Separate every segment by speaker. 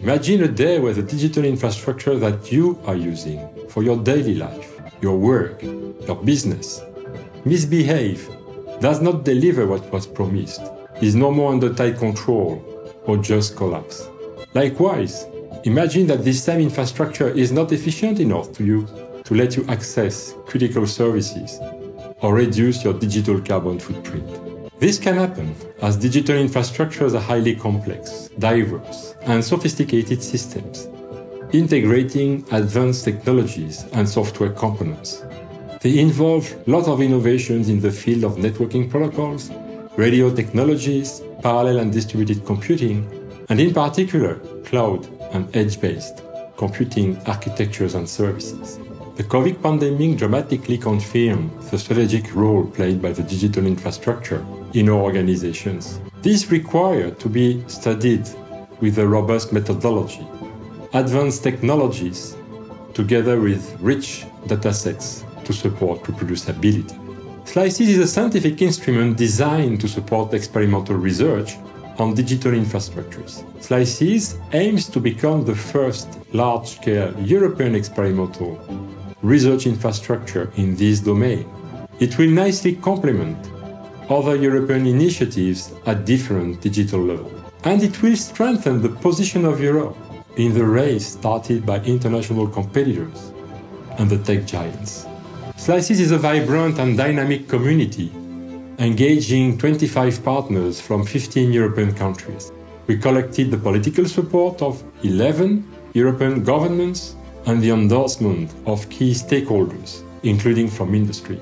Speaker 1: Imagine a day where the digital infrastructure that you are using for your daily life, your work, your business, misbehave, does not deliver what was promised, is no more under tight control, or just collapse. Likewise, imagine that this same infrastructure is not efficient enough to let you access critical services or reduce your digital carbon footprint. This can happen as digital infrastructures are highly complex, diverse, and sophisticated systems, integrating advanced technologies and software components. They involve a lot of innovations in the field of networking protocols, radio technologies, parallel and distributed computing, and in particular, cloud and edge-based computing architectures and services. The COVID pandemic dramatically confirmed the strategic role played by the digital infrastructure in our organizations. This required to be studied with a robust methodology, advanced technologies, together with rich datasets to support reproducibility. SLICES is a scientific instrument designed to support experimental research on digital infrastructures. SLICES aims to become the first large-scale European experimental research infrastructure in this domain. It will nicely complement other European initiatives at different digital levels. And it will strengthen the position of Europe in the race started by international competitors and the tech giants. SLICES is a vibrant and dynamic community, engaging 25 partners from 15 European countries. We collected the political support of 11 European governments and the endorsement of key stakeholders, including from industry.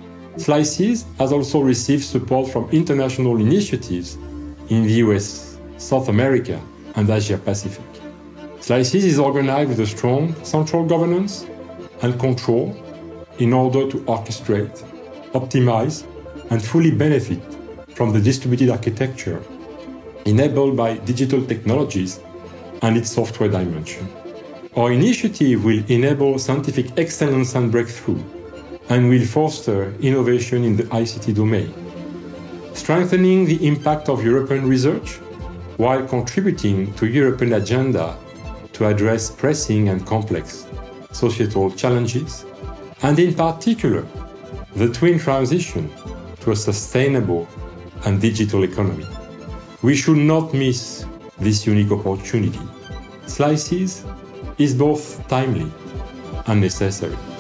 Speaker 1: SLICES has also received support from international initiatives in the US, South America, and Asia Pacific. SLICES is organized with a strong central governance and control in order to orchestrate, optimize, and fully benefit from the distributed architecture enabled by digital technologies and its software dimension. Our initiative will enable scientific excellence and breakthrough, and will foster innovation in the ICT domain, strengthening the impact of European research while contributing to European agenda to address pressing and complex societal challenges, and in particular, the twin transition to a sustainable and digital economy. We should not miss this unique opportunity. SLICES is both timely and necessary.